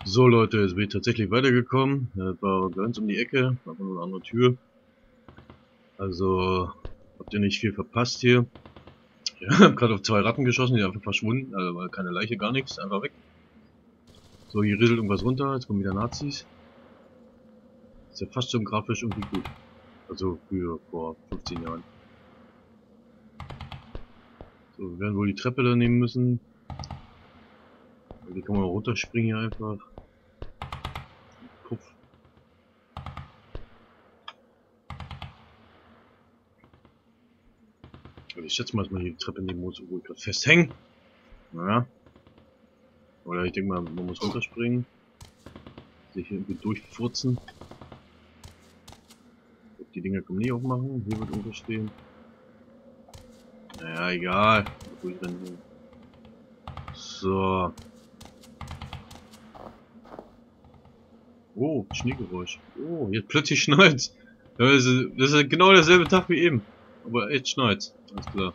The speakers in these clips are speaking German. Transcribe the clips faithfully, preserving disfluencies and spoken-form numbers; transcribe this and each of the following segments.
So Leute, jetzt bin ich tatsächlich weitergekommen. Das war ganz um die Ecke, war nur eine andere Tür. Also habt ihr nicht viel verpasst hier. Ich habe gerade auf zwei Ratten geschossen, die sind einfach verschwunden, also war keine Leiche, gar nichts, einfach weg. So, hier rieselt irgendwas runter, jetzt kommen wieder Nazis. Ist ja fast schon grafisch irgendwie gut. Also für vor fünfzehn Jahren. So, wir werden wohl die Treppe da nehmen müssen. Die kann man runterspringen hier einfach. Puff. Also ich schätze mal, dass man hier die Treppe nehmen muss, wo ich gerade festhängen. Naja. Oder ich denke mal, man muss runterspringen. Sich hier irgendwie durchfurzen. Die Dinger können nie aufmachen. Hier wird irgendwas stehen. Naja, egal. So. Oh, Schneegeräusch. Oh, jetzt plötzlich schneit's. Das ist, das ist genau derselbe Tag wie eben. Aber jetzt schneit's. Alles klar.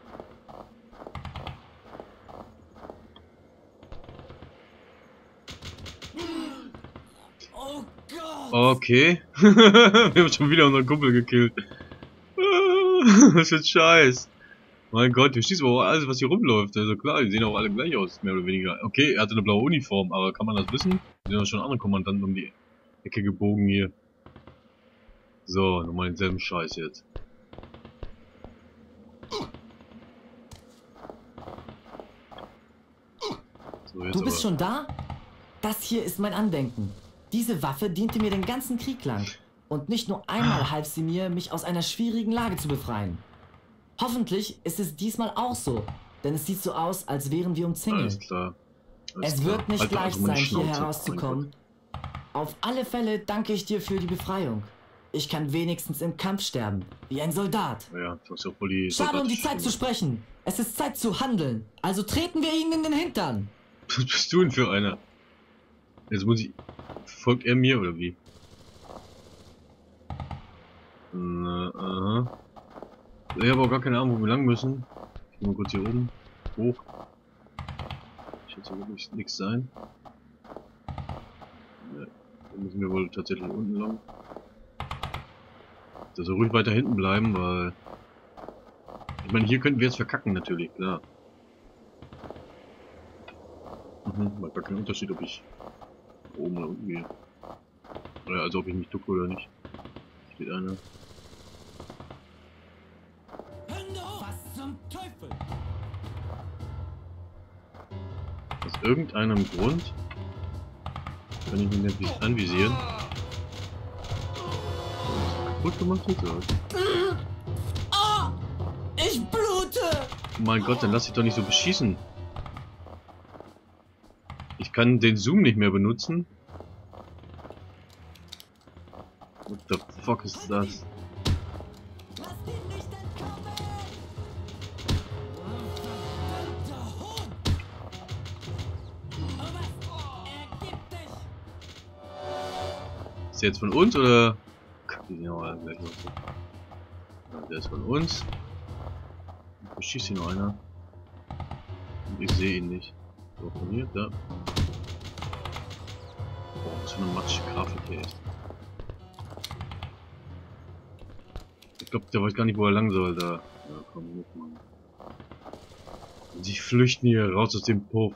Okay. Wir haben schon wieder unseren Kumpel gekillt. Das ist scheiß. Mein Gott, du siehst aber alles, was hier rumläuft. Also klar, die sehen auch alle gleich aus, mehr oder weniger. Okay, er hatte eine blaue Uniform, aber kann man das wissen? Da sind auch schon andere Kommandanten um die Ecke gebogen hier. So, nochmal denselben Scheiß jetzt. So, jetzt du bist aber. schon da? Das hier ist mein Andenken. Diese Waffe diente mir den ganzen Krieg lang. Und nicht nur einmal half sie mir, mich aus einer schwierigen Lage zu befreien. Hoffentlich ist es diesmal auch so. Denn es sieht so aus, als wären wir umzingelt. Alles klar. Alles es klar. wird nicht Alter, leicht also meine sein, hier Schnauze. herauszukommen. Auf alle Fälle danke ich dir für die Befreiung. Ich kann wenigstens im Kampf sterben, wie ein Soldat. Ja, du hast ja voll die Schade, um die Zeit zu sprechen. Es ist Zeit zu handeln. Also treten wir ihnen in den Hintern. Was bist du denn für einer? Jetzt muss ich... Folgt er mir oder wie? Na, aha. Ich habe auch gar keine Ahnung, wo wir lang müssen. Ich gehe mal kurz hier oben. Hoch. Ich hätte hier wirklich nichts sein. Ja, dann müssen wir wohl tatsächlich unten lang. Da soll ruhig weiter hinten bleiben, weil... Ich meine, hier könnten wir jetzt verkacken natürlich, klar. Mhm, macht gar keinen Unterschied, ob ich oben oder unten gehe. Oder also ob ich mich ducke oder nicht. Steht einer. Was zum Teufel? Aus irgendeinem Grund kann ich mich nicht anvisieren. Kaputt gemacht jetzt oder? Oh, ich blute! Oh mein Gott, dann lass dich doch nicht so beschießen. Ich kann den Zoom nicht mehr benutzen. What the fuck ist das? Ist der jetzt von uns oder? Die sehen auch alle gleich aus. Ja, der ist von uns. Da schießt hier noch einer. Und ich sehe ihn nicht. So, von hier, da. Boah, was für eine matschige Grafik hier ist. Ich glaube, der weiß gar nicht, wo er lang soll, da. Ja, komm, hoch, Mann. Und sie flüchten hier raus aus dem Puff.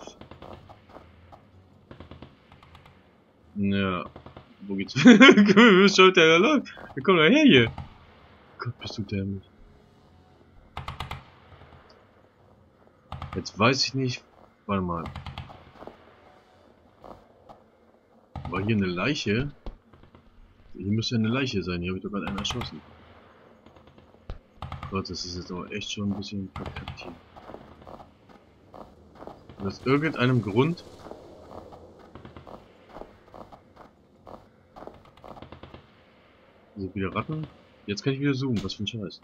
Ja. Wo geht's? Schaut der da lang? Wir kommen da her hier. Gott, bist du dämlich. Jetzt weiß ich nicht. Warte mal. War hier eine Leiche? Hier müsste eine Leiche sein. Hier habe ich doch gerade einen erschossen. Gott, das ist jetzt aber echt schon ein bisschen verkackt hier. Und aus irgendeinem Grund... Also wieder Ratten. Jetzt kann ich wieder zoomen. Was für ein Scheiß.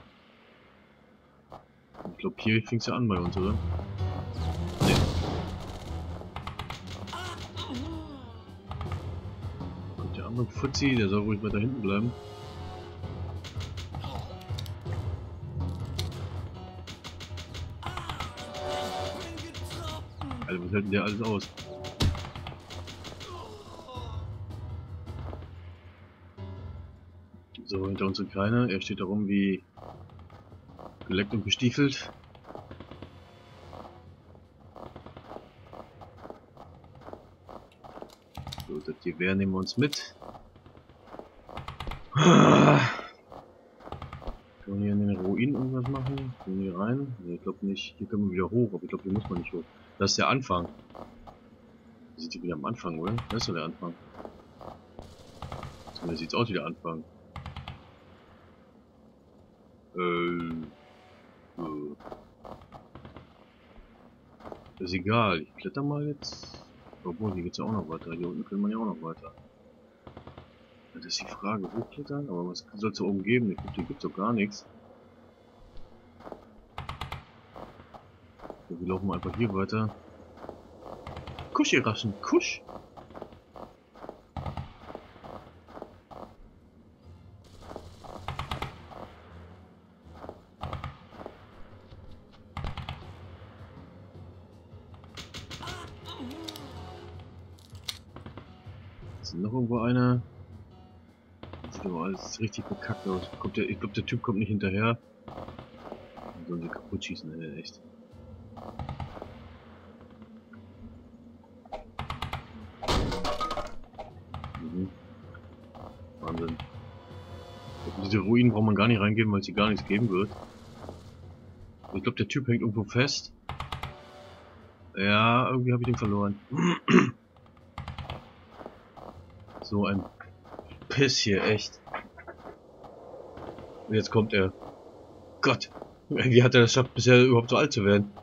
Ich glaube, hier fing es ja an bei uns, oder? Nee. Und der andere Fuzzi, der soll ruhig weiter hinten bleiben. Alter, was hält denn der alles aus? So, hinter uns sind keine. Er steht da rum wie geleckt und gestiefelt. So, das Gewehr nehmen wir uns mit. Können wir hier in den Ruinen irgendwas machen? Können wir hier rein? Nee, ich glaube nicht. Hier können wir wieder hoch, aber ich glaube, hier muss man nicht hoch. Das ist der Anfang. Wir sind hier wieder am Anfang, oder? Das ist doch der Anfang. So, da sieht's aus wie der Anfang. Äh. So. Ist egal. Ich kletter mal jetzt. Obwohl, hier geht's ja auch noch weiter. Hier unten können wir ja auch noch weiter. Das ist die Frage, hochklettern? Aber was soll es da oben geben? Ich glaube, hier gibt's doch gar nichts. So, wir laufen einfach hier weiter. Kusch, ihr Raschen, Kusch! Ist noch irgendwo einer? Sieht aber alles richtig bekackt aus. Kommt der, ich glaube, der Typ kommt nicht hinterher. Dann sollen sie kaputt schießen, ey, echt. Mhm. Wahnsinn. In diese Ruinen braucht man gar nicht reingehen, weil es hier gar nichts geben wird. Ich glaube, der Typ hängt irgendwo fest. Ja, irgendwie habe ich den verloren. So ein Piss hier, echt. Und jetzt kommt er. Gott, wie hat er das geschafft, bisher überhaupt so alt zu werden?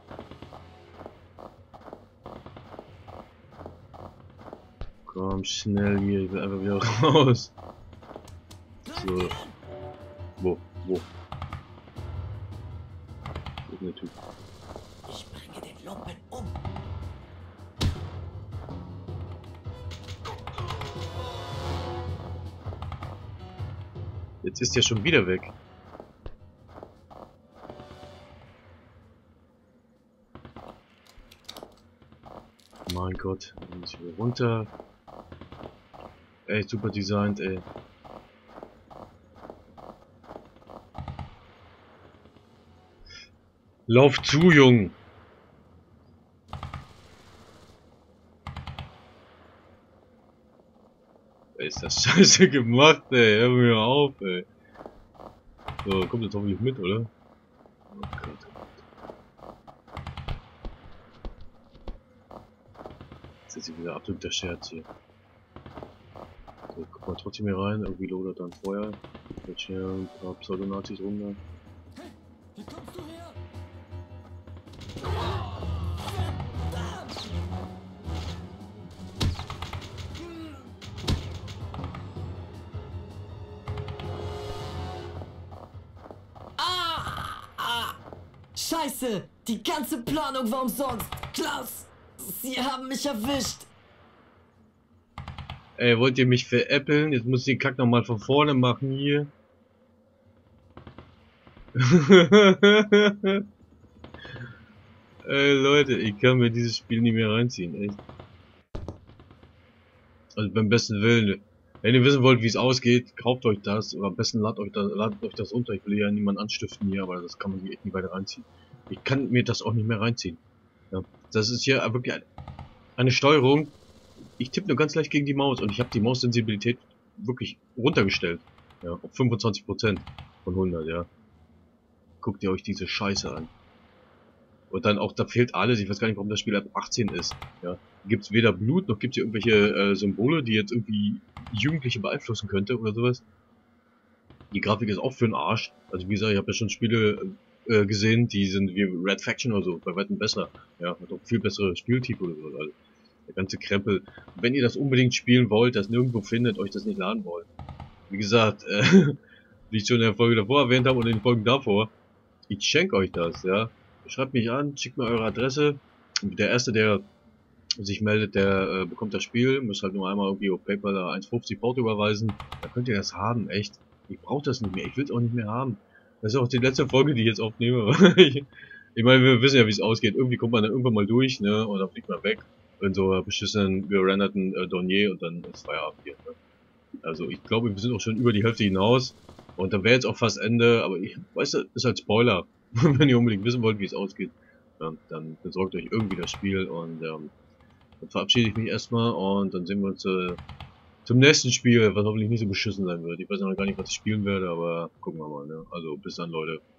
Komm, schnell hier, ich will einfach wieder raus. So. Wo? Wo? Wo ist der Typ? Ich bringe den Lumpen um. Jetzt ist er schon wieder weg. Mein Gott, dann muss ich wieder runter. Ey, super designt, ey. Lauf zu, Jung! Ey, ist das scheiße gemacht, ey. Hör mir auf, ey. So, kommt jetzt hoffentlich mit, oder? Oh Gott. Jetzt ist hier wieder absoluter Scherz hier. So, guck mal trotzdem hier rein. Irgendwie lodert dann Feuer. Jetzt hier ein paar Pseudonazis rum da. Hey, wie kommst du her? Scheiße! Die ganze Planung war umsonst! Klaus! Sie haben mich erwischt! Ey, wollt ihr mich veräppeln? Jetzt muss ich den Kack nochmal von vorne machen hier. Ey, Leute, ich kann mir dieses Spiel nicht mehr reinziehen, echt. Also beim besten Willen. Wenn ihr wissen wollt, wie es ausgeht, kauft euch das. Oder am besten ladet euch, das, ladet euch das unter. Ich will ja niemanden anstiften hier, aber das kann man hier echt nicht weiter reinziehen. Ich kann mir das auch nicht mehr reinziehen. Ja, das ist hier wirklich eine, eine Steuerung. Ich tippe nur ganz leicht gegen die Maus und ich habe die Maussensibilität wirklich runtergestellt. Ja, auf fünfundzwanzig Prozent von hundert, ja. Guckt ihr euch diese Scheiße an. Und dann auch, da fehlt alles. Ich weiß gar nicht, warum das Spiel ab achtzehn ist. Ja, gibt's weder Blut, noch gibt's hier irgendwelche äh, Symbole, die jetzt irgendwie Jugendliche beeinflussen könnte oder sowas. Die Grafik ist auch für den Arsch. Also wie gesagt, ich habe ja schon Spiele äh, gesehen, die sind wie Red Faction oder so, bei weitem besser. Ja, hat auch viel bessere Spieltiefe oder so. Also, der ganze Krempel. Wenn ihr das unbedingt spielen wollt, das nirgendwo findet, euch das nicht laden wollt. Wie gesagt, äh, wie ich schon in der Folge davor erwähnt habe oder in den Folgen davor, ich schenke euch das, ja. Schreibt mich an, schickt mir eure Adresse. Und der erste, der sich meldet, der äh, bekommt das Spiel. Müsst halt nur einmal irgendwie auf PayPal da eins fünfzig Porto überweisen. Da könnt ihr das haben, echt. Ich brauche das nicht mehr. Ich will es auch nicht mehr haben. Das ist auch die letzte Folge, die ich jetzt aufnehme. ich, ich meine, wir wissen ja, wie es ausgeht. Irgendwie kommt man dann irgendwann mal durch, ne? Und dann fliegt man weg. In so einer beschissenen, gerenderten äh, Dornier und dann ist Feierabend hier, ne? Also ich glaube, wir sind auch schon über die Hälfte hinaus. Und dann wäre jetzt auch fast Ende, aber ich weiß, das ist halt Spoiler. Wenn ihr unbedingt wissen wollt, wie es ausgeht, ja, dann besorgt euch irgendwie das Spiel und ähm, dann verabschiede ich mich erstmal und dann sehen wir uns äh, zum nächsten Spiel, was hoffentlich nicht so beschissen sein wird. Ich weiß noch gar nicht, was ich spielen werde, aber gucken wir mal, ne? Also bis dann, Leute.